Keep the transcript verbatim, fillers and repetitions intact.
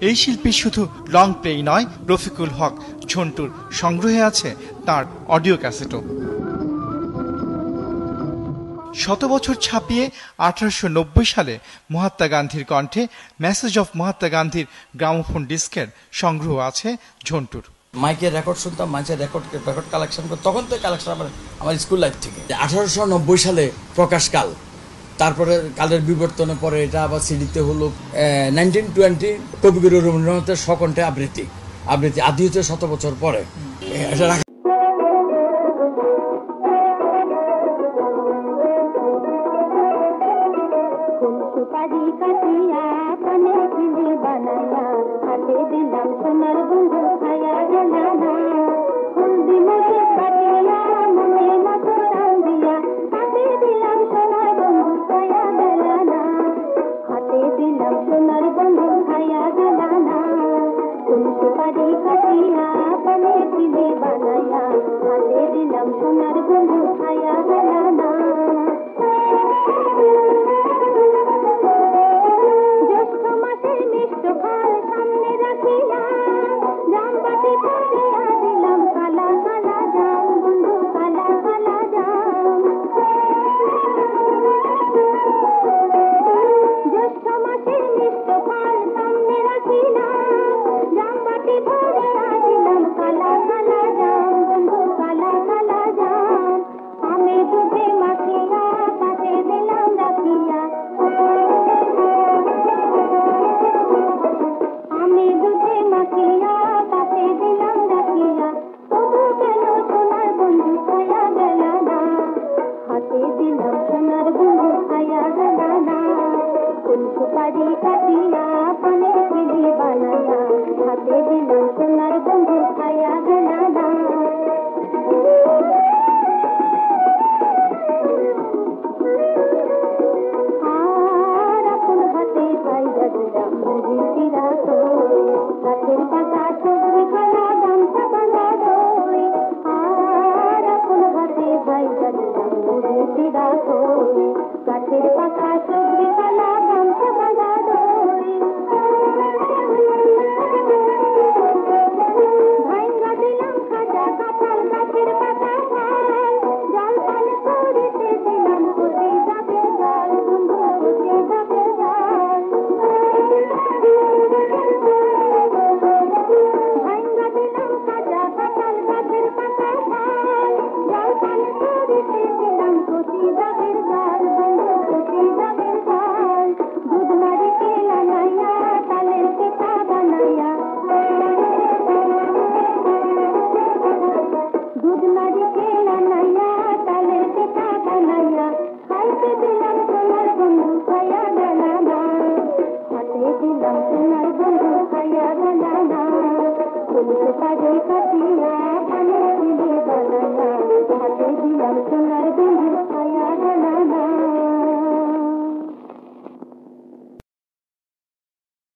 এই শিল্পী শুধু লং প্লেই নয়, রফিকুল হক ঝন্টুর সংগ্রহে আছে তার অডিও ক্যাসেটও। শত বছর ছাপিয়ে আঠারোশো নব্বই সালে মহাত্মা গান্ধীর কণ্ঠে মেসেজ অফ মহাত্মা গান্ধীর গ্রামোফোন ডিস্কের সংগ্রহ আছে ঝন্টুর। মাইকের রেকর্ড শুনতাম, মাইকের রেকর্ড রেকর্ড কালেকশন করতাম। তখন তো কালেকশন আমার আমার স্কুল লাইফ থেকে। আঠারোশো নব্বই সালে প্রকাশকাল, তারপরে কালের বিবর্তনের পরে এটা আবার সিডিতে হলো। নাইনটিন টোয়েন্টি কবিগুরু রবীন্দ্রনাথের স্বকণ্ঠে আবৃত্তি আবৃত্তি আদি হচ্ছে শত বছর পরে। Thank you.